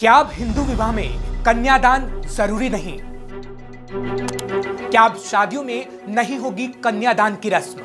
क्या अब हिंदू विवाह में कन्यादान जरूरी नहीं? क्या अब शादियों में नहीं होगी कन्यादान की रस्म?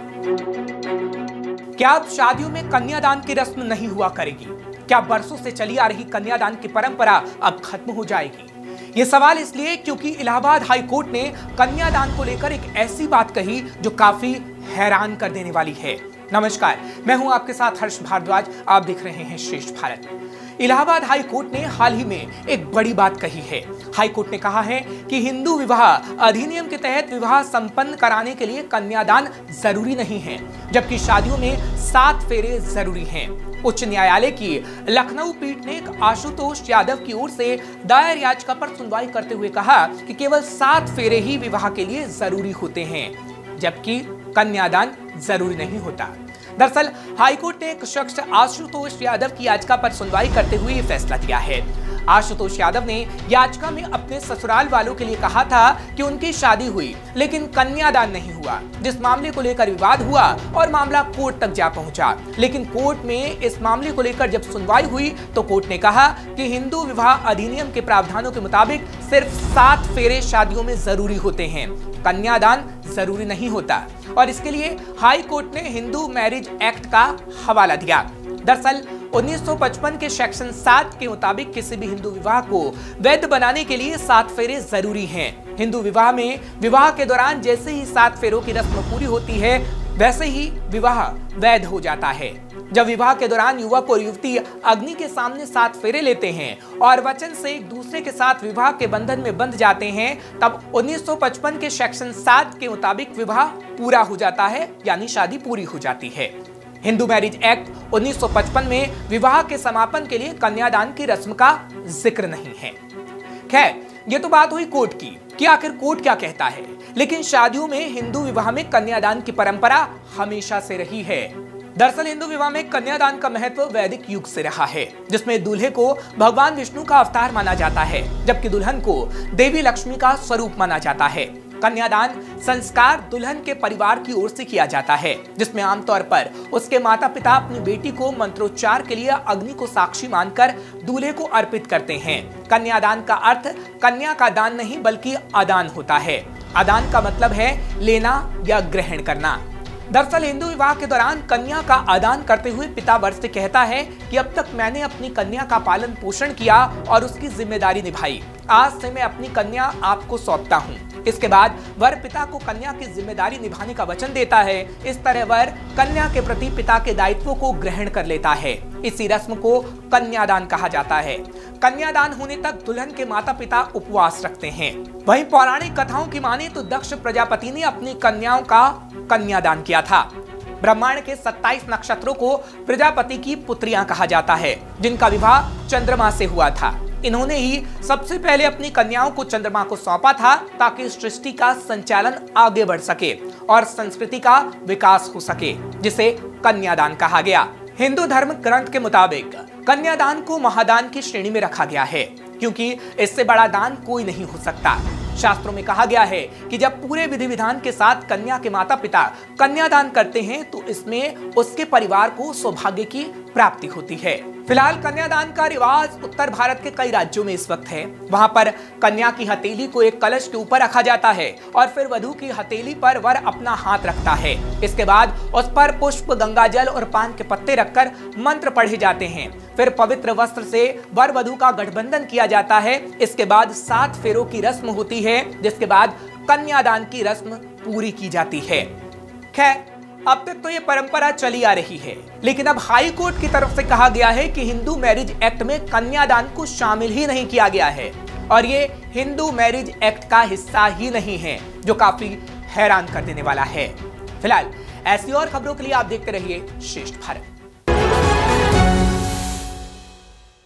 क्या अब शादियों में कन्यादान की रस्म नहीं हुआ करेगी? क्या बरसों से चली आ रही कन्यादान की परंपरा अब खत्म हो जाएगी? ये सवाल इसलिए क्योंकि इलाहाबाद हाई कोर्ट ने कन्यादान को लेकर एक ऐसी बात कही जो काफी हैरान कर देने वाली है। नमस्कार, मैं हूं आपके साथ हर्ष भारद्वाज। आप देख रहे हैं श्रेष्ठ भारत। इलाहाबाद हाई कोर्ट ने हाल ही में एक बड़ी बात कही है। हाई कोर्ट ने कहा है कि हिंदू विवाह अधिनियम के तहत विवाह संपन्न कराने के लिए कन्यादान जरूरी नहीं है, जबकि शादियों में 7 फेरे जरूरी हैं। उच्च न्यायालय की लखनऊ पीठ ने आशुतोष यादव की ओर से दायर याचिका पर सुनवाई करते हुए कहा कि केवल 7 फेरे ही विवाह के लिए जरूरी होते हैं, जबकि कन्यादान जरूरी नहीं होता। दरअसल हाईकोर्ट ने एक शख्स आशुतोष यादव की याचिका पर सुनवाई करते हुए ये फैसला दिया है। आशुतोष यादव ने याचिका में अपने ससुराल वालों के लिए कहा था कि उनकी शादी हुई लेकिन कन्यादान नहीं हुआ, जिस मामले को लेकर विवाद हुआ और मामला कोर्ट तक जा पहुंचा। लेकिन कोर्ट में इस मामले को लेकर जब सुनवाई हुई तो कोर्ट ने कहा कि हिंदू विवाह अधिनियम के प्रावधानों के मुताबिक सिर्फ 7 फेरे शादियों में जरूरी होते हैं, कन्यादान जरूरी नहीं होता। और इसके लिए हाई कोर्ट ने हिंदू मैरिज एक्ट का हवाला दिया। दरअसल 1955 के सेक्शन 7 के मुताबिक किसी भी हिंदू विवाह को वैध बनाने के लिए 7 फेरे जरूरी हैं। हिंदू विवाह में विवाह के दौरान जैसे ही 7 फेरों की रस्म पूरी होती है, वैसे ही विवाह वैध हो जाता है। जब विवाह के दौरान युवक और युवती अग्नि के सामने 7 फेरे लेते हैं और वचन से एक दूसरे के साथ विवाह के बंधन में बंध जाते हैं, तब 1955 के सेक्शन 7 के मुताबिक विवाह पूरा हो जाता है, यानी शादी पूरी हो जाती है। हिंदू मैरिज एक्ट 1955 में विवाह के समापन के लिए कन्यादान की रस्म का जिक्र नहीं है। खैर, ये तो बात हुई कोर्ट की कि आखिर कोर्ट क्या कहता है। लेकिन शादियों में हिंदू विवाह में कन्यादान की परंपरा हमेशा से रही है। दरअसल हिंदू विवाह में कन्यादान का महत्व वैदिक युग से रहा है, जिसमें दूल्हे को भगवान विष्णु का अवतार माना जाता है, जबकि दुल्हन को देवी लक्ष्मी का स्वरूप माना जाता है। कन्यादान संस्कार दुल्हन के परिवार की ओर से किया जाता है, जिसमें आमतौर पर उसके माता पिता अपनी बेटी को मंत्रोच्चार के लिए अग्नि को साक्षी मानकर दूल्हे को अर्पित करते हैं। कन्यादान का अर्थ कन्या का दान नहीं बल्कि आदान होता है। आदान का मतलब है लेना या ग्रहण करना। दरअसल हिंदू विवाह के दौरान कन्या का आदान करते हुए पिता वर से कहता है कि अब तक मैंने अपनी कन्या का पालन पोषण किया और उसकी जिम्मेदारी निभाई। आज से मैं अपनी कन्या आपको सौंपता हूँ। इसके बाद वर पिता को कन्या की जिम्मेदारी निभाने का वचन देता है। इस तरह वर कन्या के प्रति पिता के दायित्वों को ग्रहण कर लेता है। इसी रस्म को कन्यादान कहा जाता है। कन्यादान होने तक दुल्हन के माता पिता उपवास रखते हैं। वहीं पौराणिक कथाओं की माने तो दक्ष प्रजापति ने अपनी कन्याओं का कन्यादान किया था। ब्रह्मांड के 27 नक्षत्रों को प्रजापति की पुत्रियां कहा जाता है, जिनका विवाह चंद्रमा से हुआ था। इन्होंने ही सबसे पहले अपनी कन्याओं को चंद्रमा को सौंपा था, ताकि सृष्टि का संचालन आगे बढ़ सके और संस्कृति का विकास हो सके, जिसे कन्यादान कहा गया। हिंदू धर्म ग्रंथ के मुताबिक कन्यादान को महादान की श्रेणी में रखा गया है, क्योंकि इससे बड़ा दान कोई नहीं हो सकता। शास्त्रों में कहा गया है कि जब पूरे विधि विधान के साथ कन्या के माता पिता कन्यादान करते हैं तो इसमें उसके परिवार को सौभाग्य की प्राप्ति होती है। फिलहाल कन्यादान का रिवाज उत्तर भारत के कई राज्यों में इस वक्त है। वहां पर कन्या की हथेली को एक कलश के ऊपर रखा जाता है और फिर वधू की हथेली पर वर अपना हाथ रखता है। इसके बाद उस पर पुष्प, गंगाजल और पान के पत्ते रखकर मंत्र पढ़े जाते हैं। फिर पवित्र वस्त्र से वर वधू का गठबंधन किया जाता है। इसके बाद 7 फेरों की रस्म होती है, जिसके बाद कन्यादान की रस्म पूरी की जाती है। खैर, अब तक तो ये परंपरा चली आ रही है, लेकिन अब हाई कोर्ट की तरफ से कहा गया है कि हिंदू मैरिज एक्ट में कन्यादान को शामिल ही नहीं किया गया है और ये हिंदू मैरिज एक्ट का हिस्सा ही नहीं है, जो काफी हैरान कर देने वाला है। फिलहाल ऐसी और खबरों के लिए आप देखते रहिए श्रेष्ठ भारत।